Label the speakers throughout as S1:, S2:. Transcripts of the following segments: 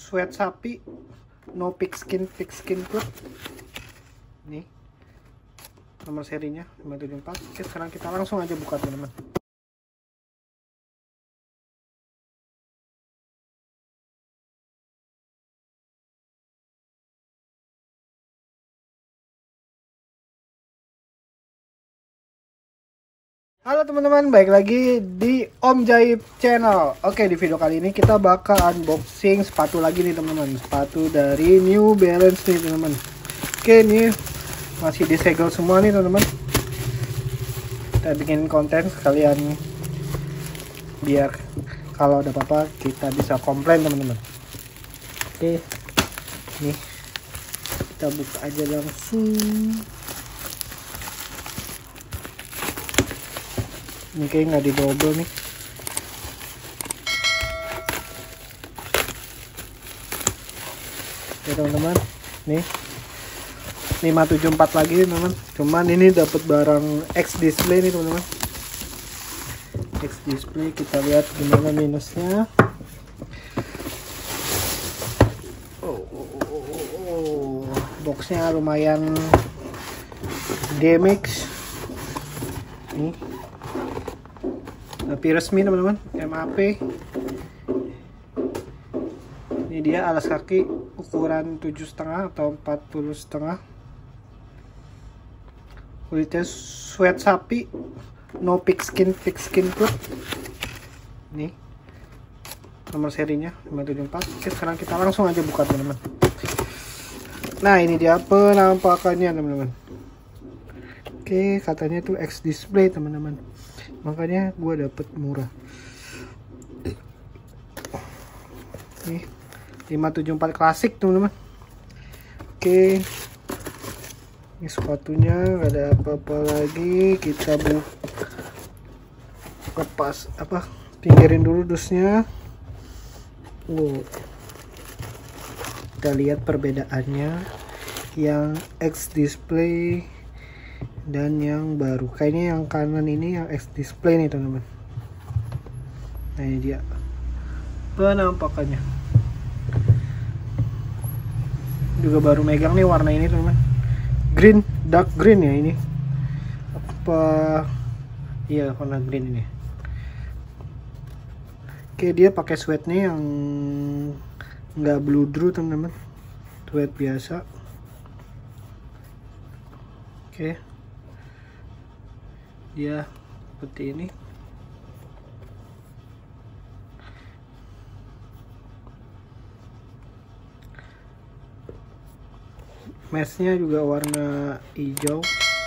S1: sweat sapi, no pigskin food. Nih nomor serinya 574. Oke, sekarang kita langsung aja buka teman-teman. Halo teman-teman, baik lagi di Om Jaib Channel. Oke, di video kali ini kita bakal unboxing sepatu lagi nih teman-teman. Sepatu dari New Balance nih teman-teman. Oke, ini masih disegel semua nih teman-teman. Kita bikin konten sekalian biar kalau ada apa-apa kita bisa komplain teman-teman. Oke, nih kita buka aja langsung. Ini kayak nggak didobel nih. Ya teman-teman, nih 574 lagi teman-teman. Cuman ini dapat barang X display nih teman-teman. X display, kita lihat gimana minusnya. Boxnya lumayan damage. Nih. Tapi resmi teman-teman, MAP. Ini dia alas kaki ukuran 7,5 atau 40,5. Kulitnya sweat sapi, no pigskin food. Nih nomor serinya 574. Oke, sekarang kita langsung aja buka teman-teman. Nah, ini dia penampakannya teman-teman. Oke, katanya tuh X display teman-teman, makanya gue dapet murah. Nih 574 klasik teman-teman. Oke, ini sepatunya gak ada apa-apa lagi. Kita lepas pinggirin dulu dusnya. Wow, kita lihat perbedaannya yang X display dan yang baru. Kayaknya yang kanan ini yang X display nih teman-teman. Nah, ini dia penampakannya. Juga baru megang nih warna ini teman-teman. Green, dark green ya ini. Apa? Iya, warna green ini. Oke, dia pakai sweatnya yang nggak bludru teman-teman. Sweat biasa. Oke, dia seperti ini. Meshnya juga warna hijau.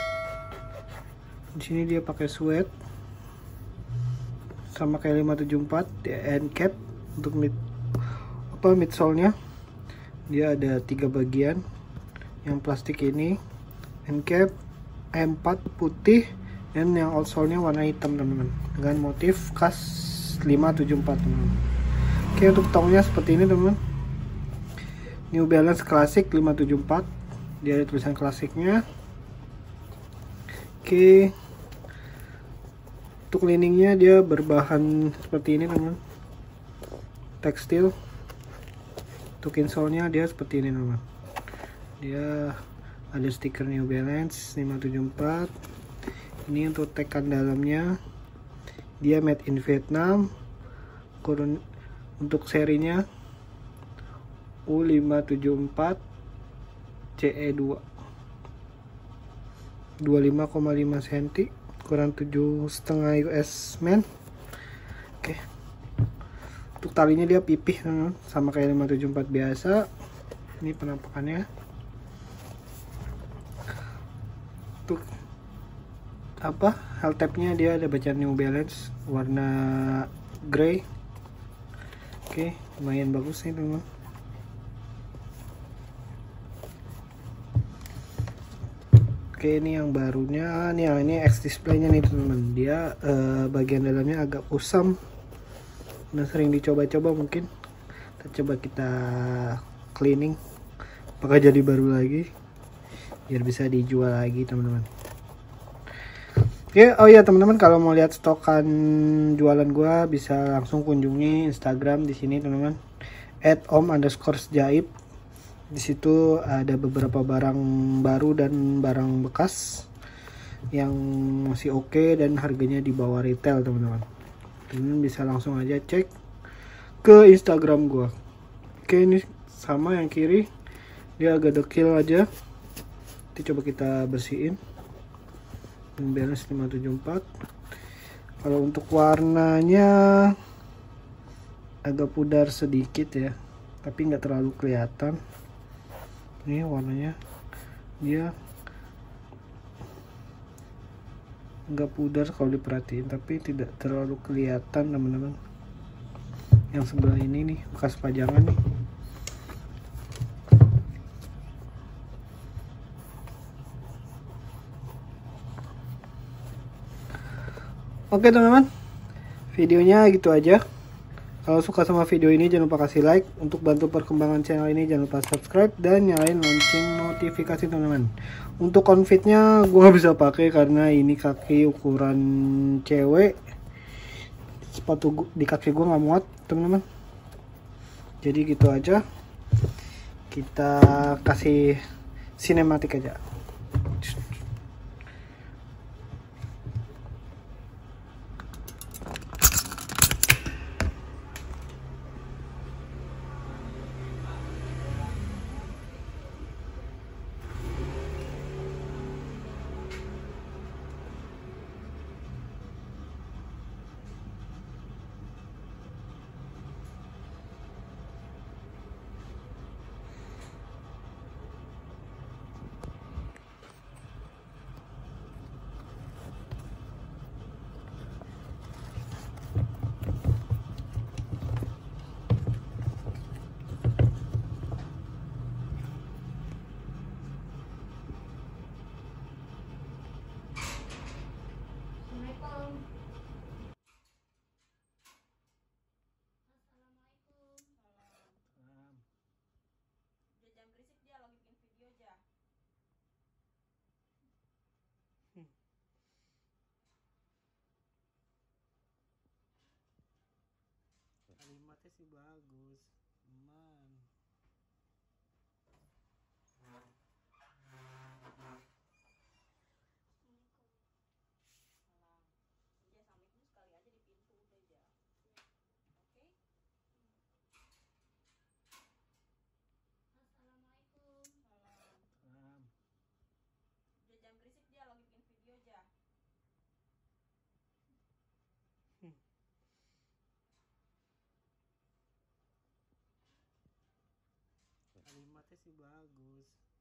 S1: Di sini dia pakai sweat sama kayak 574 end cap. Untuk midsole-nya dia ada 3 bagian. Yang plastik ini end cap, M4 putih, dan yang outsole-nya warna hitam teman-teman, dengan motif khas 574 teman-teman. Oke, untuk tongnya seperti ini teman-teman. New Balance Classic 574, dia ada tulisan klasiknya. Oke, untuk liningnya dia berbahan seperti ini teman-teman, tekstil. Untuk insole-nya dia seperti ini teman-teman. Dia ada stiker New Balance 574. Ini untuk tekan dalamnya, dia made in Vietnam. Untuk serinya U574 CE2 25,5 cm, ukuran 7,5 US men. Oke, untuk talinya dia pipih sama kayak 574 biasa. Ini penampakannya. Untuk heel tabnya dia ada bacaan New Balance warna grey. Oke, lumayan bagus nih teman-teman. Oke, ini yang barunya nih, yang ini X display-nya nih teman-teman. Dia bagian dalamnya agak kusam. Udah sering dicoba-coba, mungkin kita cleaning, apakah jadi baru lagi biar bisa dijual lagi teman-teman. Oke, oh ya teman-teman, kalau mau lihat stokan jualan gua bisa langsung kunjungi Instagram di sini teman-teman, @om_jaib. Di situ ada beberapa barang baru dan barang bekas yang masih oke dan harganya di bawah retail, teman-teman. Teman bisa langsung aja cek ke Instagram gua. Oke, ini sama yang kiri, dia agak dekil aja. Nanti coba kita bersihin. Balance 574. Kalau untuk warnanya agak pudar sedikit ya, tapi nggak terlalu kelihatan. Ini warnanya dia nggak pudar kalau diperhatiin, tapi tidak terlalu kelihatan, teman-teman. Yang sebelah ini nih bekas pajangan nih. Oke teman-teman, videonya gitu aja. Kalau suka sama video ini jangan lupa kasih like. Untuk bantu perkembangan channel ini jangan lupa subscribe dan nyalain lonceng notifikasi, teman-teman. Untuk konfitnya gue nggak bisa pakai karena ini kaki ukuran cewek. Sepatu di kaki gue nggak muat, teman-teman. Jadi gitu aja. Kita kasih sinematik aja. Kalimatnya sih bagus, man. Kalimatnya sih bagus,